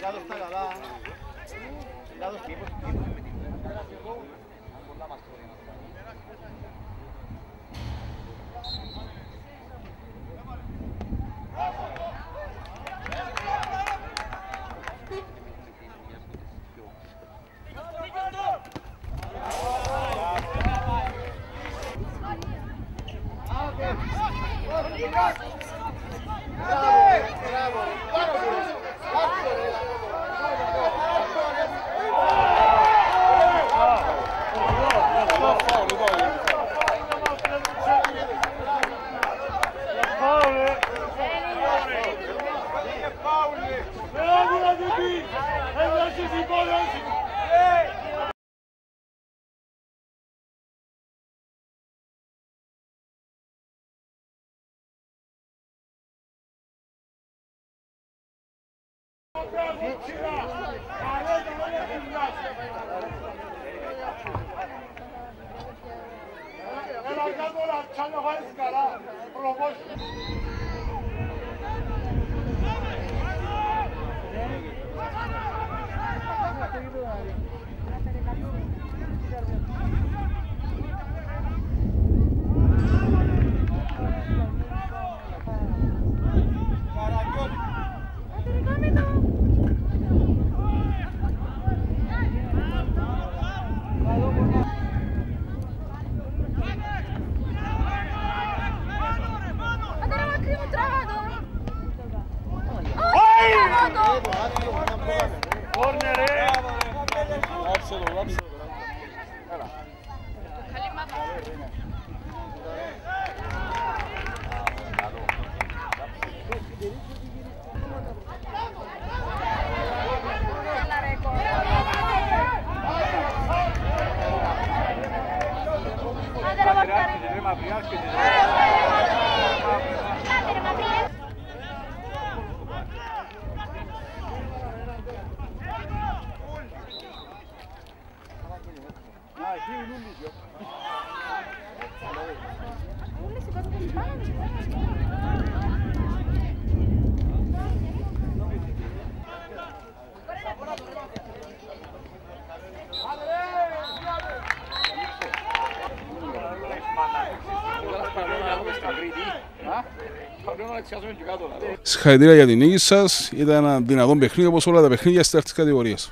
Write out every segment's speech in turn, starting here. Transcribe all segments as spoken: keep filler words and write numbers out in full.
Συγχαρητήρια για την νίκη σας. Ήταν ένα δυνατό παιχνίδι όπως όλα τα παιχνίδια στις τέτοιες κατηγορίες.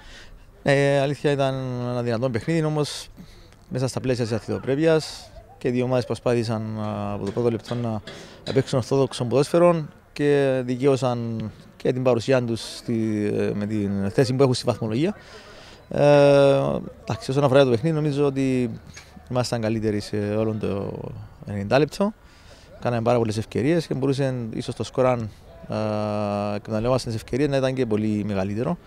Ε, αλήθεια ήταν ένα δυνατό παιχνίδι, όμως μέσα στα πλαίσια της αθλητοπρέπειας και οι δύο ομάδες προσπάθησαν από το πρώτο λεπτό να παίξουν ορθόδοξο ποδόσφαιρο και δικαίωσαν και την παρουσία τους στη, με την θέση που έχουν στη βαθμολογία. Ε, εντάξει, όσον αφορά το παιχνίδι, νομίζω ότι ήμασταν καλύτεροι σε όλο το ενενήντα λεπτό. Κάναμε πάρα πολλές ευκαιρίες και μπορούσε ίσως το σκορ αν εκμεταλλευόμαστε τις ευκαιρίες να ήταν και πολύ μεγαλύτερο.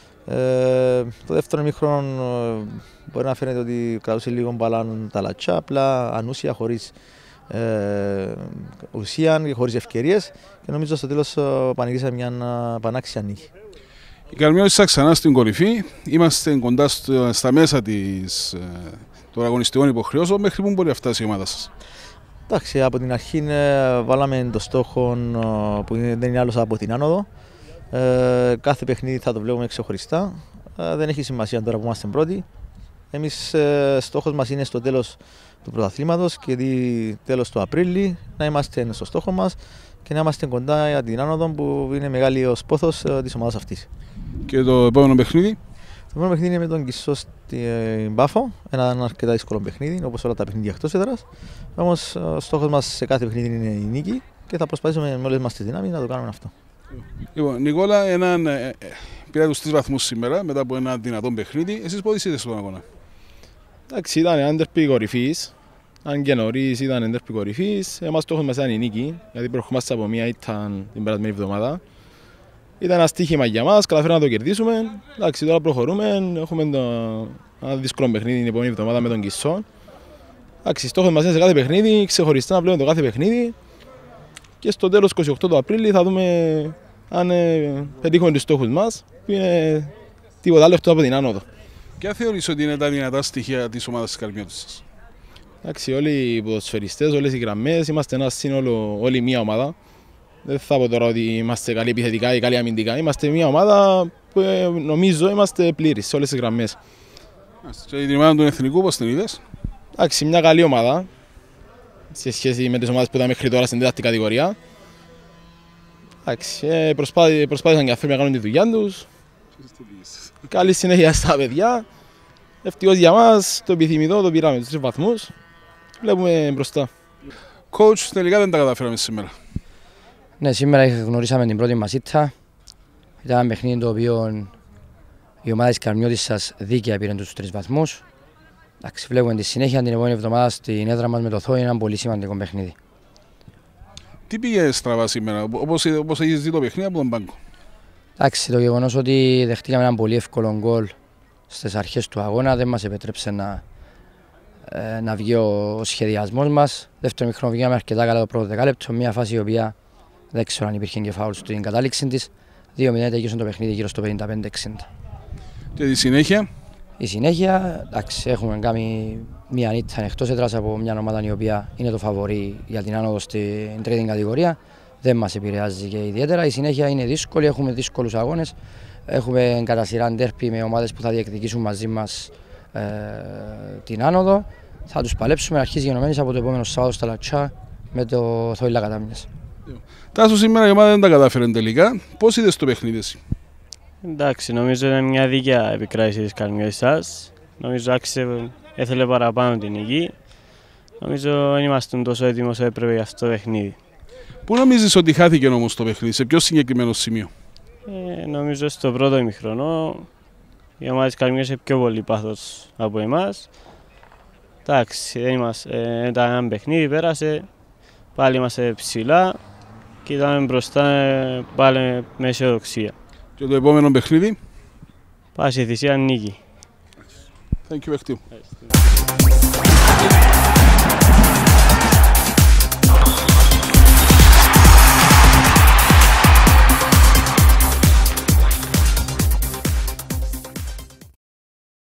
Ε, το δεύτερο ημίχρονο ε, μπορεί να φαίνεται ότι κρατούσε λίγο μπαλάν τα λατσά, απλά ανούσια, χωρίς ε, ουσία και χωρίς ευκαιρίες και νομίζω στο τέλος πανηγύρισαμε μια πανάξια νίκη. Η Καρμιώτισσα ξανά στην κορυφή, είμαστε κοντά στο, στα μέσα της, των αγωνιστικών υποχρεώσεων. Μέχρι πού μπορεί να φτάσει η ομάδα σας? Εντάξει, από την αρχή ε, βάλαμε το στόχο ε, που δεν είναι άλλος από την άνοδο. Ε, κάθε παιχνίδι θα το βλέπουμε ξεχωριστά. Ε, δεν έχει σημασία τώρα που είμαστε πρώτοι. Εμείς ε, στόχος μας είναι στο τέλος του πρωταθλήματος και δι, τέλος του Απρίλη να είμαστε στο στόχο μας και να είμαστε κοντά για την άνοδο που είναι μεγάλος πόθος ε, της ομάδας αυτής. Και το επόμενο παιχνίδι? Το επόμενο παιχνίδι είναι με τον Κισσό στην Πάφο. Ένα αρκετά δύσκολο παιχνίδι, όπως όλα τα παιχνίδια εκτός έδρας. Όμως ο στόχος μας σε κάθε παιχνίδι είναι η νίκη και θα προσπαθήσουμε με όλες μας τις δυνάμεις να το κάνουμε αυτό. Λοιπόν, Νικόλα, έναν, ε, πήρα τους τρεις βαθμούς σήμερα μετά από ένα δυνατό παιχνίδι. Εσείς πότε είστε στον αγώνα? Εντάξει, ήταν ένα ντέρπι κορυφής. Αν και νωρίς ήταν ένα ντέρπι κορυφής. Εμάς στόχος μας ήταν η νίκη, γιατί προχωρήσαμε από μία ήταν την περασμένη εβδομάδα. Ήταν ένα στοίχημα για μας, καταφέραμε να το κερδίσουμε. Εντάξει, τώρα προχωρούμε. Έχουμε το, ένα δύσκολο παιχνίδι την επόμενη εβδομάδα με τον Κισσό. Εντάξει, στόχος μας είναι σε κάθε παιχνίδι, ξεχωριστά να βλέπουμε το κάθε παιχνίδι. Και στο τέλος είκοσι οκτώ του Απρίλη θα δούμε αν ε, πετύχουμε τους στόχους μας, που είναι τίποτα άλλο εκτός από την άνοδο. Ποια θεωρείς ότι είναι τα δυνατά στοιχεία της ομάδας της Καρμιώτισσας? Εντάξει, όλοι οι ποδοσφαιριστές, όλες οι γραμμές, είμαστε ένα σύνολο, όλη μία ομάδα. Δεν θα πω τώρα ότι είμαστε καλοί επιθετικά ή καλοί αμυντικά. Είμαστε μια ομάδα που νομίζω είμαστε πλήρεις σε όλες τις γραμμές. Και την ομάδα του Εθνικού πώς την είδες? Εντάξει, μια καλή ομάδα σε σχέση με τις ομάδες που ήταν μέχρι τώρα στην τέταρτη κατηγορία. Εντάξει, προσπάθη, προσπάθησαν και αυτοί να κάνουν τη δουλειά τους. Καλή συνέχεια στα παιδιά. Ευτυχώς για μας το επιθυμητό το πήραμε τους τρεις βαθμούς. Βλέπουμε μπροστά. Coach, τελικά δεν τα καταφέραμε σήμερα. Ναι, σήμερα γνωρίσαμε την πρώτη μας ήττα. Ήταν ένα παιχνίδι το οποίο η ομάδα της Καρμιώτισσας δίκαια πήρε τους τρεις βαθμούς. Εντάξει, βλέπουμε τη συνέχεια την επόμενη εβδομάδα στην έδρα μας με το Θόη, ένα πολύ σημαντικό παιχνίδι. Τι πήγε στραβά σήμερα, όπως, όπως έχεις δει το παιχνίδι από τον πάγκο? Εντάξει, το γεγονός ότι δεχτήκαμε έναν πολύ εύκολο γκολ στις αρχές του αγώνα δεν μας επέτρεψε να, ε, να βγει ο, ο σχεδιασμός μας. Δεύτερο μήχρονο βγήκαμε αρκετά καλά το πρώτο δεκάλεπτο, μια φάση η οποία δεν ξέρω αν υπήρχε και φάουλ στην κατάληξη της. δύο μηδέν τελείωσε το παιχνίδι γύρω στο πενήντα πέντε εξήντα. Και τη συνέχεια? Η συνέχεια, εντάξει, έχουμε κάνει μια νύχτα εκτός έδρας από μια ομάδα η οποία είναι το φαβορί για την άνοδο στην τρίτη κατηγορία. Δεν μας επηρεάζει και ιδιαίτερα. Η συνέχεια είναι δύσκολη, έχουμε δύσκολους αγώνες. Έχουμε κατά σειρά ντέρπι με ομάδες που θα διεκδικήσουν μαζί μας ε, την άνοδο. Θα τους παλέψουμε αρχής γενομένης από το επόμενο Σάββατο στα Λατσά με το Θόη Λακατάμινες. Τάσο, σήμερα η ομάδα δεν τα κατάφερε τελικά. Πώς είδες το παιχνίδι εσύ? Εντάξει, νομίζω είναι μια δίκαια επικράτηση της Καρμιώτισσας. Νομίζω άξιζε, έθελε παραπάνω την νική. Νομίζω δεν ήμασταν τόσο έτοιμοι όσο έπρεπε για αυτό το παιχνίδι. Πού νομίζεις ότι χάθηκε όμως το παιχνίδι, σε ποιο συγκεκριμένο σημείο? Ε, νομίζω στο πρώτο ημιχρονό η ομάδα της Καρμιώτισσας είχε πιο πολύ πάθος από εμάς. Εντάξει, δεν είμαστε, ε, ήταν ένα παιχνίδι, πέρασε, πάλι είμαστε ψηλά και ήταν μπροστά ε, πάλι με αισιοδοξία. Και το επόμενο παιχνίδι? Πάση θυσία νίκη. Thank you,